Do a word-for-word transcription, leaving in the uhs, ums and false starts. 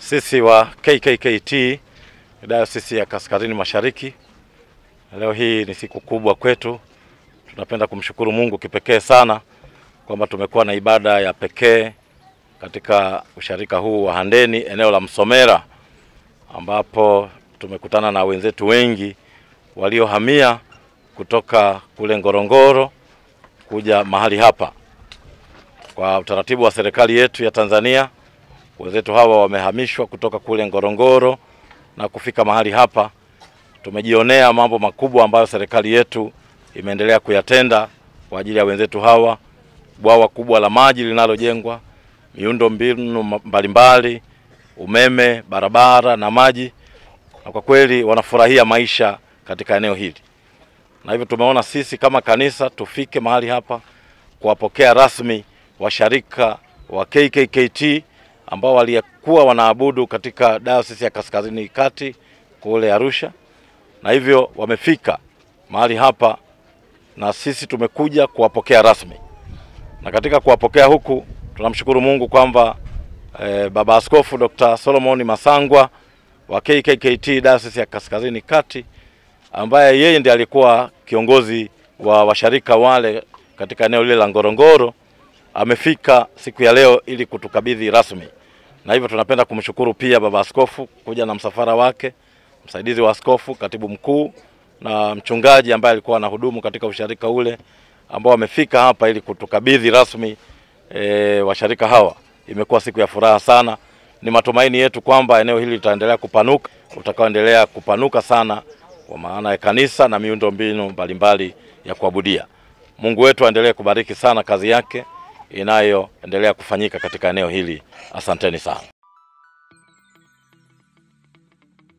Sisi wa K K K T Dayosisi ya Kaskazini Mashariki, leo hii ni siku kubwa kwetu. Tunapenda kumshukuru Mungu kipekee sana kwamba tumekuwa na ibada ya pekee katika usharika huu wa Handeni, eneo la Msomera, ambapo tumekutana na wenzetu wengi waliohamia kutoka kule Ngorongoro kuja mahali hapa. Kwa utaratibu wa serikali yetu ya Tanzania, wenzetu hawa wamehamishwa kutoka kule Ngorongoro na kufika mahali hapa. Tumejionea mambo makubwa ambayo serikali yetu imeendelea kuyatenda kwa ajili ya wenzetu hawa. Bwawa kubwa la maji linalojengwa, miundo mbinu mbalimbali, umeme, barabara na maji, na kwa kweli wanafurahia maisha katika eneo hili. Na hivyo tumeona sisi kama kanisa tufike mahali hapa kuwapokea rasmi washarika wa K K K T ambao walikuwa wanaabudu katika Dayosisi ya Kaskazini Kati kule Arusha, na hivyo wamefika mahali hapa na sisi tumekuja kuwapokea rasmi. Na katika kuwapokea huku tunamshukuru Mungu kwamba eh, Baba Askofu Doctor Solomon Masangwa wa K K K T Dayosisi ya Kaskazini Kati, ambaye yeye ndiye alikuwa kiongozi wa washarika wale katika eneo lile la Ngorongoro, amefika siku ya leo ili kutukabidhi rasmi. Na hivyo tunapenda kumshukuru pia Baba Askofu kuja na msafara wake, msaidizi wa askofu, katibu mkuu na mchungaji ambaye alikuwa anahudumu katika usharika ule, ambao wamefika hapa ili kutukabidhi rasmi e, washarika hawa. Imekuwa siku ya furaha sana. Ni matumaini yetu kwamba eneo hili litaendelea kupanuka, utakaoendelea kupanuka sana kwa maana ya kanisa na miundo mbinu mbalimbali ya kuabudia. Mungu wetu aendelee kubariki sana kazi yake inayoendelea kufanyika katika eneo hili. Asanteni sana.